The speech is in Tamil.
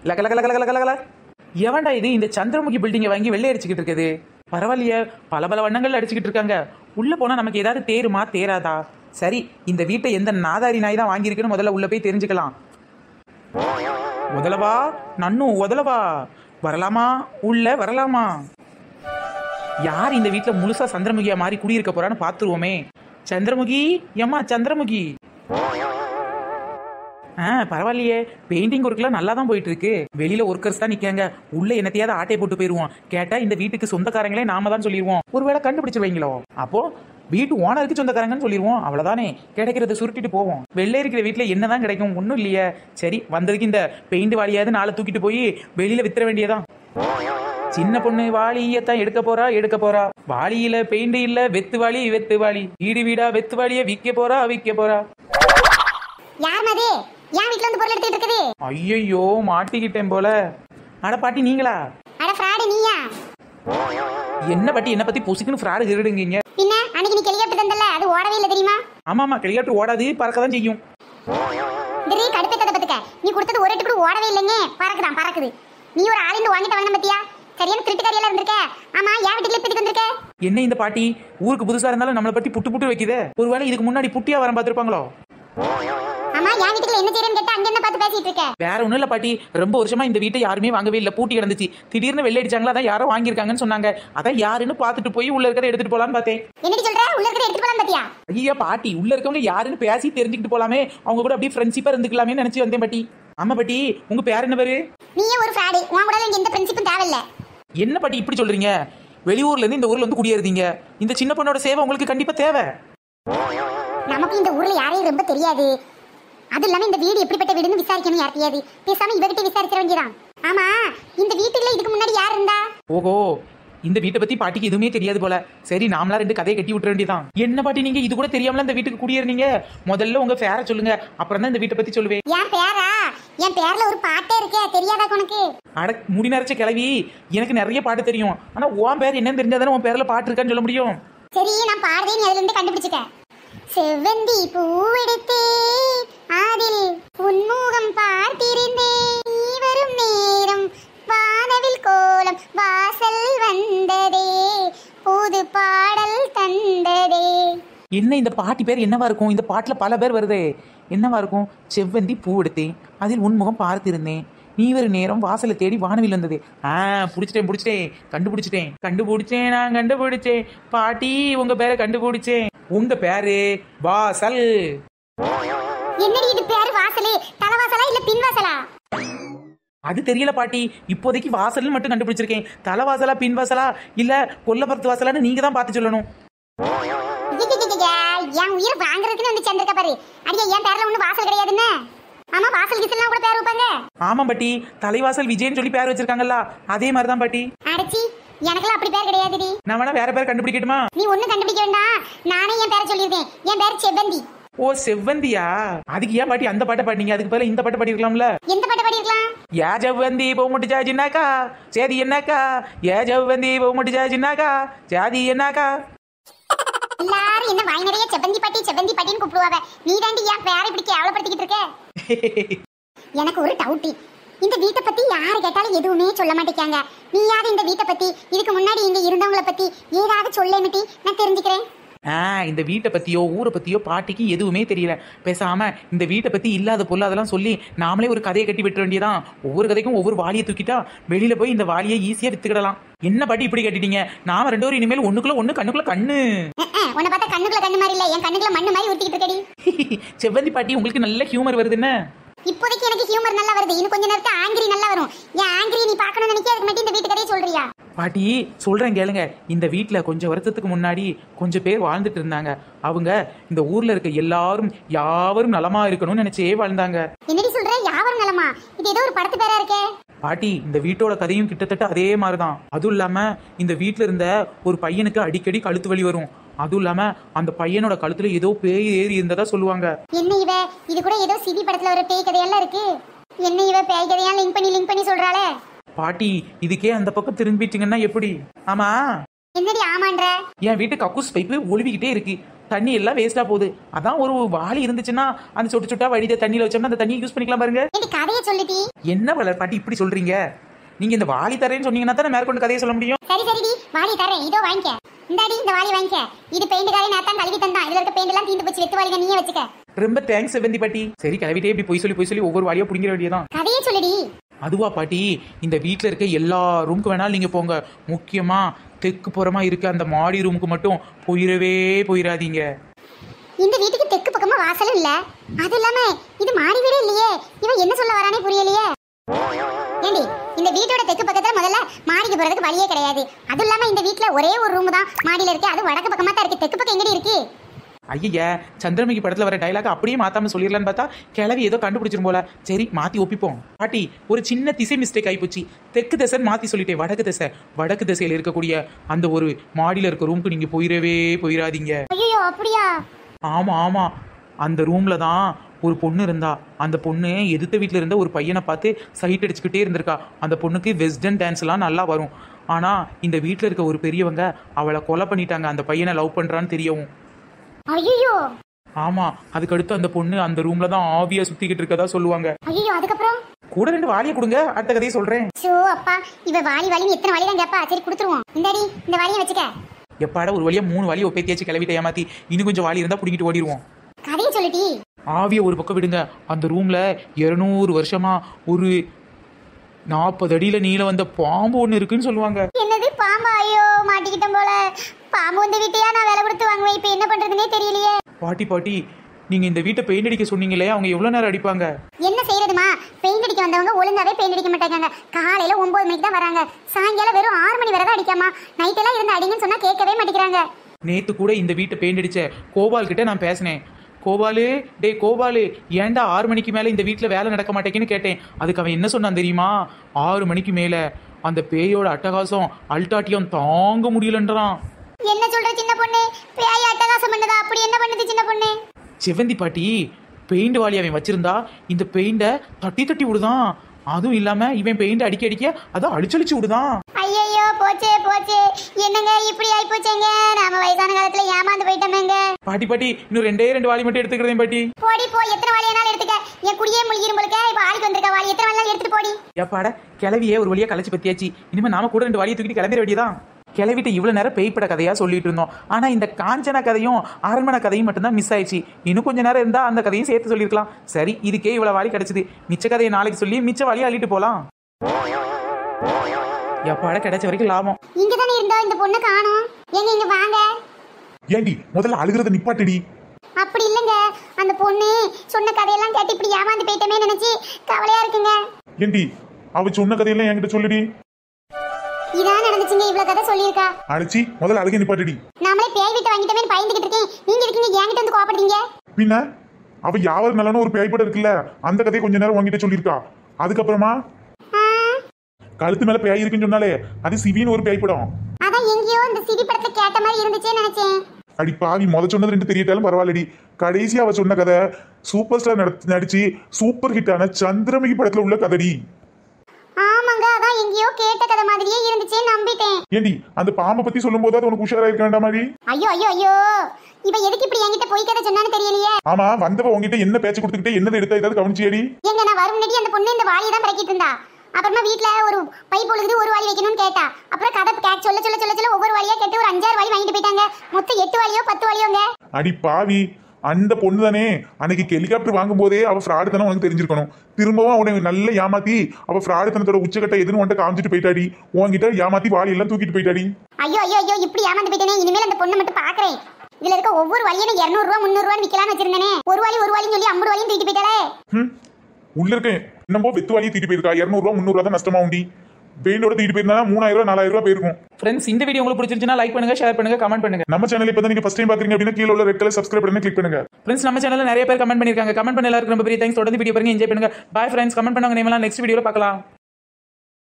லக லக லக லக லக லக. எவன்டா இது இந்த சந்திரமுகி பில்டிங்கை வாங்கி வெள்ளை அடிச்சுக்கிட்டு இருக்குது? பரவாயில்லையே, பல பல வண்ணங்கள் அடிச்சுக்கிட்டு இருக்காங்க. உள்ள போனா நமக்கு ஏதாவது தேருமா தேராதா? சரி, இந்த வீட்டை எந்த நாதாரி நாய் தான் வாங்கியிருக்குன்னு முதல்ல உள்ள போய் தெரிஞ்சுக்கலாம். உதலவா நன்னு, உதலவா வரலாமா? உள்ள வரலாமா? யார் இந்த வீட்டுல முழுசா சந்திரமுகியா மாதிரி குடியிருக்க போறான்னு பாத்துருவோமே. சந்திரமுகி, ஏம்மா சந்திரமுகி. பரவாயில்லையே, பெயிண்டிங் ஒர்க்லாம் நல்லா தான் போயிட்டு இருக்கு. வெளியில ஒர்க்கர்ஸ் தான் நிக்காங்க. உள்ள என்னத்தையாவது ஆட்டை போட்டு போயிருவோம். கேட்டா இந்த வீட்டுக்கு சொந்தக்காரங்களே நாம தான் சொல்லிடுவோம். ஒருவேளை கண்டுபிடிச்சிருவீங்களோ? அப்போ வீட்டு ஓனருக்கு சொந்தக்காரங்கன்னு சொல்லிடுவோம். அவ்வளவுதானே, கிடைக்கிறத சுருட்டிட்டு போவோம். வெள்ளை இருக்கிற வீட்டுல என்னதான் கிடைக்கும்? ஒன்னும் இல்லையே. சரி, வந்ததுக்கு இந்த பெயிண்ட் வாளியாவது நாளை தூக்கிட்டு போய் வெளியில வித்துற வேண்டியதான். சின்ன பொண்ணு வாளியத்தான் எடுக்க போறா. வாளியில பெயிண்ட் இல்ல, வெத்து வாளி. வீடு வீடா வெத்து வாளிய விற்க போறா. யார் மது? ஏன் வீட்ல வந்து பொருள் எடுத்துட்டு இருக்குது? ஐயோ, மாட்டிக்கிட்டேன் போல. அட பாட்டி, நீங்களா? அட ஃப்ராட், நீயா? என்ன பாட்டி, என்ன பத்தி பொசுக்குன்னு ஃப்ராட் திருடுங்கீங்க? பின்ன அன்னைக்கு நீ ஹெலிகாப்டர் தந்தல, அது ஓடவே இல்ல தெரியுமா? ஆமாமா, ஹெலிகாப்டர் ஓடாது, பறக்க தான் செய்யும். திடீ கடுப்பேத்தத பத்துக்க. நீ கொடுத்தது ஒரு எட்டு கூட ஓடவே இல்லைங்க, பறக்குது. நீ ஒரு ஆளிந்து வாங்கிட்டு வாங்கின பத்தியா? சரியான திருட்டுக்காரியெல்லாம் இருந்திருக்க. ஆமா, ஏன் வீட்டுக்கு இப்படிக்கு வந்திருக்க? என்ன இந்த பாட்டி ஊருக்கு புதுசா இருந்தாலும் நம்மளை பத்தி புட்டு வைக்குதே. ஒருவேளை இதுக்கு முன்னாடி புட்டியா வரம் பார்த்திருப்பாங்களோ? ஆமா, என் வீட்டுல என்ன செய்யறேன்னு கேட்டா அங்க என்ன பார்த்து பேசிட்டு இருக்க? வேற ஒண்ணும் இல்ல பாட்டி, ரொம்ப வருஷமா இந்த வீட்டை யாருமே வாங்கவே இல்ல, பூட்டி கிடந்துச்சு. திடீர்னு வெள்ளை அடிச்சாங்களா, அதான் யாரோ வாங்கியிருக்காங்கன்னு சொன்னாங்க. அதான் யாருன்னு பாத்துட்டு போய் உள்ள இருக்கிறத எடுத்துட்டு போலான்னு பார்த்தேன். என்னடி சொல்ற? உள்ள இருக்கிறத எடுத்துட்டு போலாம் பாத்தியா? ஐயா பாட்டி, உள்ள இருக்கவங்க யாருன்னு பேசி தெரிஞ்சுக்கிட்டு போலாமே, அவங்க கூட அப்படியே ஃப்ரெண்ட்ஷிப்பா இருந்துக்கலாமே நினைச்சு வந்தேன் பாட்டி. ஆமா பாட்டி, உங்க பேர் என்ன பேரு? நீயே ஒரு ஃப்ராட், உன் கூட எந்த ஃப்ரெண்ட்ஷிப்பும் தேவையில்ல. என்ன பாட்டி இப்படி சொல்றீங்க? வெளியூர்ல இருந்து இந்த ஊர்ல வந்து குடியேறீங்க. இந்த சின்ன பொண்ணோட சேவை உங்களுக்கு கண்டிப்பா தேவை. நமக்கு இந்த ஊர்ல யாரையும் ரொம்ப தெரியாது. அது இல்லாம இந்த வீடு எப்படிப்பட்ட வீடுன்னு விசாரிக்கணும் யார் தெரியாது. பேசாம இவகிட்ட விசாரிக்க வேண்டியதான். ஆமா, இந்த வீட்டுல இதுக்கு முன்னாடி யார் இருந்தா? ஓஹோ, இந்த வீட்டை பத்தி பாட்டிக்கு எதுவுமே தெரியாது போல. சரி, நாமளா ரெண்டு கதையை கட்டி விட்டுற வேண்டியதான். என்ன பாட்டி, நீங்க இது கூட தெரியாமல இந்த வீட்டுக்கு குடியேறீங்க? முதல்ல உங்க பேரை சொல்லுங்க, அப்புறம் தான் இந்த வீட்டை பத்தி சொல்லுவேன். என் பேரா? என் பேர்ல ஒரு பாட்டே இருக்கே, தெரியாதா உனக்கு? அட முடி நரைச்ச கிளவி, எனக்கு நிறைய பாட்டு தெரியும். ஆனா உன் பேர் என்னன்னு தெரிஞ்சாதானே உன் பேர்ல பாட்டு இருக்கான்னு சொல்ல முடியும். சரி, நான் பாடுறேன், நீ அதுல இருந்து கண்டுபிடிச்சுக்க. செவ்வந்தி பூவெடுத்தேன், அதில் உன்முகம் பார்த்திருந்தேன். நீ வரும் நேரம் வானவில் கோலம் வாசல் வந்ததே, புது பாடல் தந்ததே. என்ன இந்த பாட்டி பேர் என்னவா இருக்கும்? இந்த பாட்டுல பல பேர் வருதே, என்னவா இருக்கும்? செவ்வந்தி பூ எடுத்தேன், அதில் உன்முகம் பார்த்திருந்தேன். நீ ஒரு நேரம் வாசலை தேடி வானவில் வந்தது. புடிச்சிட்டேன், நான் கண்டுபிடிச்சேன். பாட்டி, உங்க பேரை கண்டுபிடிச்சேன். உங்க பேரு வாசல். என்னடி இது பேரு? வாசலே தலைவாசலா இல்ல பின்வாசலா? அது தெரியல பாட்டி, இப்போதைக்கு வாசல் மட்டும் கண்டுபிடிச்சிருக்கேன். தலைவாசலா பின்வாசலா இல்ல கொல்லப்புறத்து வாசலான்னு நீங்க தான் பார்த்து சொல்லணும். என் உயிரை வாங்குறதுக்குன்னு வந்து சேர்ந்திருக்க பாரு. அடியா, என் பேர்ல ஒண்ணு வாசல் கிடையாதுன்னு. ஆமா, வாசல் கிசல்லாம் கூட பேர் வைப்பாங்க. ஆமா பாட்டி, தலைவாசல் விஜயன்னு சொல்லி பேர் வச்சிருக்காங்கல்ல, அதே மாதிரிதான் பாட்டி. அடச்சி, எனக்குலாம் அப்படி பேர் கிடையாதுடி. நான் வேணா வேற பேர் கண்டுபிடிக்கட்டுமா? நீ ஒண்ணு கண்டுபிடிக்க வேண்டாம், நானே என் பேரை சொல்லியிருக்கேன். என் பேர் செவ்வந்தி. ஓ, செவ்வந்தியா? அதுக்கு ஏன் பாட்டி அந்த பாட்டை பாட்டீங்க? அதுக்கு பதிலா இந்த பாட்டை பாடிருக்கலாம்ல. எந்த பாட்டை பாடிருக்கலாம்? ஏ ஜவ்வந்தி போமுட்டு ஜாஜினாக்கா சேதி என்னக்கா, ஏ ஜவ்வந்தி போமுட்டு ஜாஜினாக்கா சேதி என்னக்கா. எல்லாரும் என்ன வாய் நிறைய செவ்வந்தி பாட்டின்னு கூப்பிடுவாங்க. நீ தாண்டி என் பேரை இப்படி கேவலப்படுத்திக்கிட்டு இருக்க. எனக்கு ஒரு டவுட், இந்த வீட்டை பத்தி யாரு கேட்டாலும் எதுவுமே சொல்ல மாட்டேங்காங்க. நீயாவது இந்த வீட்டை பத்தி, இதுக்கு முன்னாடி இங்க இருந்தவங்களை பத்தி ஏதாவது சொல்லேமிட்டி, நான் தெரிஞ்சுக்கிறேன். இந்த வீட்டை பத்தியோ ஊரை பத்தியோ பாட்டிக்கு எதுவுமே தெரியல. பேசாம இந்த வீட்டை பத்தி இல்லாத பொருள் அதெல்லாம் சொல்லி நாமளே ஒரு கதையை கட்டி விட்டுற வேண்டியதான். ஒவ்வொரு கதைக்கும் ஒவ்வொரு வாளியை தூக்கிட்டா வெளியில போய் இந்த வாளியை ஈஸியா வித்துக்கிடலாம். என்ன பாட்டி இப்படி கட்டிட்டீங்க? நாம ரெண்டு பேரும் இனிமேல் ஒண்ணுக்குள்ள ஒண்ணு கண்ணுக்குள்ள கண்ணு. உன்னை பார்த்தா கண்ணுக்குள்ள கண்ணு மாதிரி இல்ல, என் கண்ணுக்குள்ள மண்ணு மாதிரி ஊத்திக்கிட்டு இருக்கடி. செவ்வந்தி பாட்டி, உங்களுக்கு நல்ல ஹியூமர் வருது என்ன? இப்போதைக்கு எனக்கு ஹியூமர் நல்லா வருது, இன்னும் கொஞ்ச நேரத்துல ஆங்கிரி நல்லா வரும். என் ஆங்கிரி நீ பார்க்கணும்னு நினைக்க, அதுக்கு மட்டும் இந்த வீட்டு கதையை சொல்றியா? பாட்டி சொல்றேன் கேளுங்க. இந்த வீட்டுல கொஞ்சம் வருஷத்துக்கு முன்னாடி கொஞ்சம் பேர் வாழ்ந்துட்டு இருந்தாங்க. அவங்க இந்த ஊர்ல இருக்க யாவரும் நலமா இருக்கணும்னு நினைச்சே வாழ்ந்தாங்க. என்னடி சொல்ற? யாவரும் நலமா? இது ஏதோ ஒரு படத்து பேரா இருக்கே. பாட்டி, இந்த வீட்டோட கதையும் கிட்டத்தட்ட அதே மாதிரிதான். அதுவும் இல்லாம இந்த வீட்டுல இருந்த ஒரு பையனுக்கு அடிக்கடி கழுத்து வலி வரும். அதுவும் இல்லாம அந்த பையனோட கழுத்துல ஏதோ பேய் ஏறி இருந்ததா சொல்லுவாங்க. என்ன இவ, இது கூட ஏதோ சிவி படத்துல ஒரு பேய் கதையெல்லாம் இருக்கு. என்ன இவ பேய் கதையா லிங்க் பண்ணி சொல்றாளே? பாட்டி, இதுக்கே அந்த பக்கம் திரும்பிட்டீங்கன்னா எப்படி? ஆமா, என்னடி ஆமான்ற? என் வீட்டு கக்கூஸ் பைப்பு ஒழுவிக்கிட்டே இருக்கு, தண்ணி எல்லாம் வேஸ்டா போகுது. அதான் ஒரு வாளி இருந்துச்சுன்னா அந்த சொட்டு சொட்டா வடித தண்ணியில வச்சோம்னா அந்த தண்ணியை யூஸ் பண்ணிக்கலாம் பாருங்க. ஏடி கதையை சொல்லுடி. என்ன வளர் பாட்டி இப்படி சொல்றீங்க? நீங்க இந்த வாளி தரேன்னு சொன்னீங்கன்னா தானே மேற்கொண்டு கதையை சொல்ல முடியும். சரி சரிடி, வாளி தரேன், இதோ வாங்கிக்க. இந்தாடி இந்த வாளி வாங்கிக்க. இது பெயிண்ட் காரை நேத்தான் கழுவி தந்தான். இதுல இருக்க பெயிண்ட் எல்லாம் தீந்து போச்சு, வெத்து வாளிங்க நீயே வச்சுக்க. ரொம்ப தேங்க்ஸ் செவந்தி பாட்டி. சரி கிளவிட்டே இப்படி பொய் சொல்லி ஒவ்வொரு வாளியா புடிங்கிற வேண்டியதான். கதையை சொல்லுடி. அதுவா பாட்டி, இந்த வீட்டில் இருக்க எல்லா ரூமுக்கு வேணாலும் நீங்கள் போங்க, முக்கியமாக தெற்கு புறமா இருக்க அந்த மாடி ரூமுக்கு மட்டும் போயிடாதீங்க. இந்த வீட்டுக்கு தெற்கு பக்கமா வாசலும் இல்ல, அது இல்லாம இது மாடி வீடே இல்லையே. இவன் என்ன சொல்ல வரானே புரியலையே. ஏண்டி இந்த வீட்டோட தெற்கு பக்கத்துல முதல்ல மாடிக்கு போறதுக்கு வழியே கிடையாது. அது இல்லாம இந்த வீட்டுல ஒரே ஒரு ரூம் தான் மாடியில இருக்கு, அது வடக்கு பக்கமா தான் இருக்கு. தெற்கு பக்கம் எங்கடி இருக்கு? ஐயா, சந்திரமுகி படத்துல வர டைலாக் அப்படியே மாத்தாம சொல்லிடலான்னு பார்த்தா கிளவி ஏதோ கண்டுபிடிச்சிரும் போல. சரி மாத்தி ஒப்பிப்போம். பாட்டி ஒரு சின்ன திசை மிஸ்டேக் ஆயிப்போச்சு. தெற்கு திசை மாத்தி சொல்லிட்டேன், வடக்கு திசையில இருக்கக்கூடிய அந்த ஒரு மாடியில இருக்க ரூமுக்கு நீங்க போயிடாதீங்க. ஐயோ அப்படியா? ஆமா, அந்த ரூம்ல தான் ஒரு பொண்ணு இருந்தா. அந்த பொண்ணு எதிர்த்த வீட்டில் இருந்த ஒரு பையனை பார்த்து சைட் அடிச்சுக்கிட்டே இருந்திருக்கா. அந்த பொண்ணுக்கு வெஸ்டர்ன் டான்ஸ் எல்லாம் நல்லா வரும். ஆனா இந்த வீட்டில் இருக்க ஒரு பெரியவங்க அவளை கொலை பண்ணிட்டாங்க, அந்த பையனை லவ் பண்றான்னு தெரியவும். ஐயோ ஆமா, அதுக்கடுத்து அந்த பொண்ணு அந்த ரூம்ல தான் ஆவியா சுத்திக்கிட்டு இருக்கதா சொல்லுவாங்க. ஐயோ அதுக்கப்புறம் கூட 2 வாளியை கொடுங்க, அடுத்த கதையை சொல்றேன். சோ அப்பா, இவ வாளி எத்தனை வாளி தான் கேப்பா? சரி கொடுத்துருவோம். இந்தாடி இந்த வாளியை வச்சுக்க. எப்பாட ஒரு வழியா 3 வாளியை ஒப்பேத்தியாச்சு கிளவிட்ட ஏமாத்தி. இன்னும் கொஞ்சம் வாளி இருந்தா புடிக்கிட்டு ஓடிடுவோம். கதையை சொல்லிட்டி. ஆவிய ஒரு பக்கம் விடுங்க. அந்த ரூம்ல 200 வருஷமா ஒரு 40 அடியில நீள வந்த பாம்பு ஒண்ணு இருக்குன்னு சொல்லுவாங்க. என்னது பாம்பா? ஐயோ மாட்டிக்கிட்டோம் போல. பாம்பு வந்து வீட்டையா நான் வேலை கொடுத்து வாங்குவேன், இப்ப என்ன பண்றதுன்னே தெரியலையே. பாட்டி நீங்க இந்த வீட்டை பெயிண்ட் அடிக்க சொன்னீங்களே, அவங்க எவ்வளவு நேரம் அடிப்பாங்க? என்ன செய்யறதுமா, பெயிண்ட் அடிக்க வந்தவங்க ஒழுங்காவே பெயிண்ட் அடிக்க மாட்டாங்க. காலையில 9 மணிக்கு தான் வராங்க, சாயங்காலம் வெறும் 6 மணி வரை தான் அடிக்காமா. நைட் எல்லாம் இருந்து அடிங்கன்னு சொன்னா கேட்கவே மாட்டேங்கிறாங்க. நேத்து கூட இந்த வீட்டை பெயிண்ட் அடிச்ச கோபால் கிட்ட நான் பேசினேன். கோபாலு ஏன்டா 6 மணிக்கு மேல இந்த வீட்டுல வேலை நடக்க மாட்டேங்குன்னு கேட்டேன். அதுக்கு அவன் என்ன சொன்னான் தெரியுமா? 6 மணிக்கு மேல அந்த பேயோட அட்டகாசம் அல்டாட்டியம் தாங்க முடியலன்றான். என்ன சொல்ற சின்ன பொண்ணு? பேய் அட்டகாசம் பண்ணதா? அப்படி என்ன பண்ணுது சின்ன பொண்ணு? செவந்தி பாட்டி, பெயிண்ட் வாளி அவன் வச்சிருந்தா இந்த பெயிண்ட தட்டி விடுதான். அதுவும் இல்லாம இவன் பெயிண்ட் அடிக்க அதான் அழிச்சழிச்சு விடுதான். ஐயோ போச்சே என்னங்க இப்படி ஆயி போச்சேங்க. நாம வயசான காலத்துல ஏமாந்து போயிட்டோமேங்க. பாட்டி இன்னும் 2 வாளி மட்டும் எடுத்துக்கிறேன் பாட்டி. போடி போ, எத்தனை வாளியானாலும் எடுத்துக்க. என் குடியே முழுகிரும் போலுக்க. இப்ப ஆளுக்கு வந்திருக்க வாளி எத்தனை வாளியாலும் எடுத்துட்டு போடி. எப்பாட கிளவியே ஒரு வழியா கலைச்சு பத்தியாச்சு. இனிமே நாம கூட 2 வாளியை தூக்கிட்டு கிளம்பிட வேண்டியதான். கிளவிட்டு இவ்வளவு நேரம் பேய்ப்பட கதையா சொல்லிட்டு இருந்தோம். ஆனா இந்த காஞ்சனா கதையும் அரண்மனை கதையும் மட்டும்தான் மிஸ் ஆயிடுச்சு. இன்னும் கொஞ்ச நேரம் இருந்தா அந்த கதையும் சேர்த்து சொல்லிருக்கலாம். சரி, இதுக்கே இவ்வளவு வாளி கிடைச்சது. மிச்ச கதையை நாளைக்கு சொல்லி மிச்ச வாளியை அள்ளிட்டு போலாம். எப்பாட கிடைச்ச வரைக்கும் லாபம். இங்கதானே இருந்தா இந்த பொண்ணு காணோம். இங்க வாங்க. ஏண்டி முதல்ல அழுகிறத நிப்பாட்டடி. அப்படி இல்லங்க, அந்த பொண்ணு சொன்ன கதையெல்லாம் கேட்டு இப்படி ஏமாந்து போயிட்டமே நினைச்சு கவலையா இருக்குங்க. ஏண்டி அவ சொன்ன கதையெல்லாம் என்கிட்ட சொல்லுடி. இதான் நடந்துச்சுங்க, இவ்வளவு கதை சொல்லியிருக்கா. அடிச்சி முதல்ல அழுக நிப்பாட்டடி. நாமளே பேய் விட்டு வாங்கிட்டமே பயந்துகிட்டு இருக்கேன், நீங்க இருக்கீங்க என்கிட்ட வந்து கோபப்படுறீங்க. பின்ன அவ யாவர் நல்லன்னு ஒரு பேய் படம் இருக்குல்ல, அந்த கதையை கொஞ்ச நேரம் உங்ககிட்ட சொல்லியிருக்கா. அதுக்கப்புறமா கழுத்து மேல பேய் இருக்குன்னு சொன்னாலே அது சிவின்னு ஒரு பேய் படம். அதான் எங்கேயோ இந்த சிவி படத்தை கேட்ட மாதிரி இருந்துச்சே நினைச்சேன். அடி பாவி, சொன்னது 2 தெரியட்டாலும் பரவாயில்லடி. கடைசி அவ சொன்ன கதை சூப்பர் ஸ்டார் நடிச்சு சூப்பர் ஹிட்டான சந்திரமுகி படத்துல உள்ள கதடி. ஆமாங்க, அதான் எங்கேயோ கேட்ட கதை மாதிரியே இருந்துச்சே, நம்பிட்டேன். ஏண்டி அந்த பாம்பை பத்தி சொல்லும் போது அது உனக்கு உஷாரா இருக்க வேண்டாமாடி? ஐயோ இவ எதுக்கு இப்படி என்கிட்ட போய் கதை சொன்னான்னு தெரியலையே. ஆமா, வந்தவ உங்ககிட்ட என்ன பேச்சு கொடுத்துக்கிட்டே என்னது எடுத்தா ஏதாவது கவனிச்சியடி? எங்க நான் வரும் முன்னாடி அந்த பொண்ணு இந்த வாளியை தான் பறக்கிட்டு இருந்தா. அப்புறமா வீட்டுல ஒரு பைப் ஒழுகுது, ஒரு வாளி வைக்கணும்னு கேட்டா. அப்புறம் கதை சொல்ல ஒவ்வொரு வாளியா கேட்டு ஒரு 5-6 வாளி வாங்கிட்டு போயிட்டாங்க. மொத்தம் 8 வாளியோ 10 வாளியோங்க. அடி பாவி, அந்த பொண்ணு தானே அன்னைக்கு ஹெலிகாப்டர் வாங்கும் போதே அவ ஃப்ராடு தானே உனக்கு தெரிஞ்சிருக்கணும். திரும்பவும் அவனை நல்லா ஏமாத்தி அவ ஃப்ராடு தனத்தோட உச்சக்கட்ட எதுன்னு உன்ட்ட காமிச்சிட்டு போயிட்டாடி. உன்கிட்ட ஏமாத்தி வாளி எல்லாம் தூக்கிட்டு போயிட்டாடி. ஐயோ இப்படி ஏமாந்து போயிட்டேனே. இனிமேல் அந்த பொண்ணை மட்டும் பாக்குறேன். இதுல இருக்க ஒவ்வொரு வாளியும் 200 ரூபா 300 ரூபான்னு விற்கலாம்னு வச்சிருந்தேனே. ஒரு வாளின்னு சொல்லி 50 வாளியும் தூக்கிட்டு போயிட்டாலே. உள்ள இருக்க நம்ம வெத்து வாளியை தூக்கிட்டு போயிருக்கா. 200 ரூபா 300 ரூபா தான் நஷ்டமா உண்டி. பெயிண்டோட தூக்கிட்டு போயிருந்தா 3000 ரூபா 4000 ரூபா போயிருக்கும். ஃப்ரெண்ட்ஸ், இந்த வீடியோ உங்களுக்கு பிடிச்சிருந்துச்சுன்னா லைக் பண்ணுங்க, ஷேர் பண்ணுங்க, கமெண்ட் பண்ணுங்க. நம்ம சேனல் இப்ப நீங்க ஃபர்ஸ்ட் டைம் பாக்குறீங்க அப்படின்னா கீழ உள்ள ரெட் கலர் சப்ஸ்கிரைப் பட்டனை கிளிக் பண்ணுங்க. ஃப்ரெண்ட்ஸ், நம்ம சேனல்ல நிறைய பேர் கமெண்ட் பண்ணிருக்காங்க. கமெண்ட் பண்ண எல்லாருக்கும் ரொம்ப பெரிய தேங்க்ஸ். தொடர்ந்து வீடியோ பாருங்க, என்ஜாய் பண்ணுங்க. Bye friends. கமெண்ட் பண்ணுங்க, நேம் எல்லாம் நெக்ஸ்ட் வீடியோல பார்க்கலாம்.